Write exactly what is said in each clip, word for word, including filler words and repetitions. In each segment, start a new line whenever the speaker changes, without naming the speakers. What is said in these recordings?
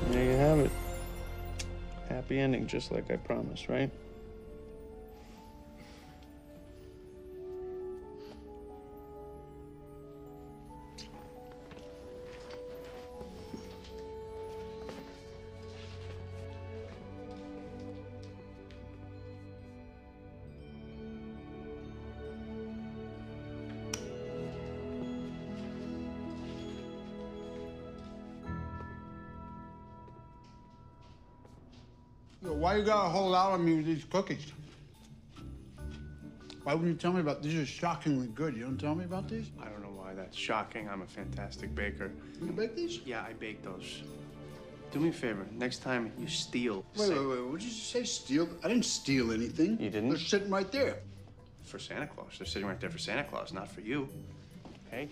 There you have it. Happy ending, just like I promised, right?
Yo, why you gotta hold out on me with these cookies? Why wouldn't you tell me about these? Are shockingly good. You don't tell me about these?
I don't know why that's shocking. I'm a fantastic baker.
You bake these?
Yeah, I bake those. Do me a favor. Next time you steal.
Wait,
say-
wait, wait. What did you say? Steal? I didn't steal anything.
You didn't?
They're sitting right there.
For Santa Claus. They're sitting right there for Santa Claus, not for you. Hey?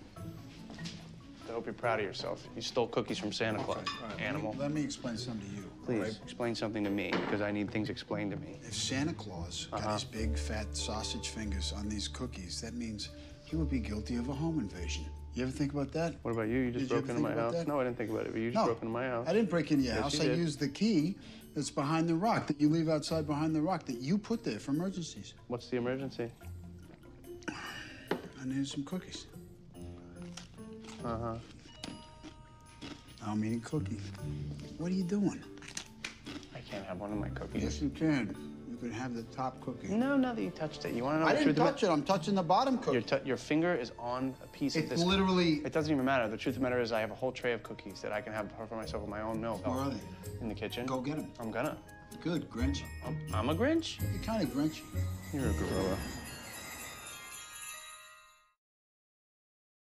I hope you're proud of yourself. You stole cookies from Santa Claus,
All right,
animal.
Let me, let me explain something to you. all
Please,
right?
explain something to me, because I need things explained to me.
If Santa Claus got
Uh-huh.
his big, fat sausage fingers on these cookies, that means he would be guilty of a home invasion. You ever think about that?
What about you? You just
Did you
broke
ever
into my
think about
house?
that?
No, I didn't think about it, but you just
No,
broke into my house.
I didn't break into your
Yes,
house.
you
I
did.
used the key that's behind the rock that you leave outside behind the rock that you put there for emergencies.
What's the emergency?
I needed some cookies.
Uh-huh.
I'm eating cookies. What are you doing?
I can't have one of my cookies.
Yes, you can. You can have the top cookie.
No, now that you touched it. You want to know
I
the
didn't
truth
touch
about
it. I'm touching the bottom cookie.
Your, t your finger is on a piece of
It's
this.
literally.
It doesn't even matter. The truth of the matter is I have a whole tray of cookies that I can have for myself with my own milk.
Where are they?
In the kitchen.
Go get them.
I'm gonna.
Good, Grinch.
I'm, I'm a Grinch?
You're kind of Grinch.
You're a gorilla.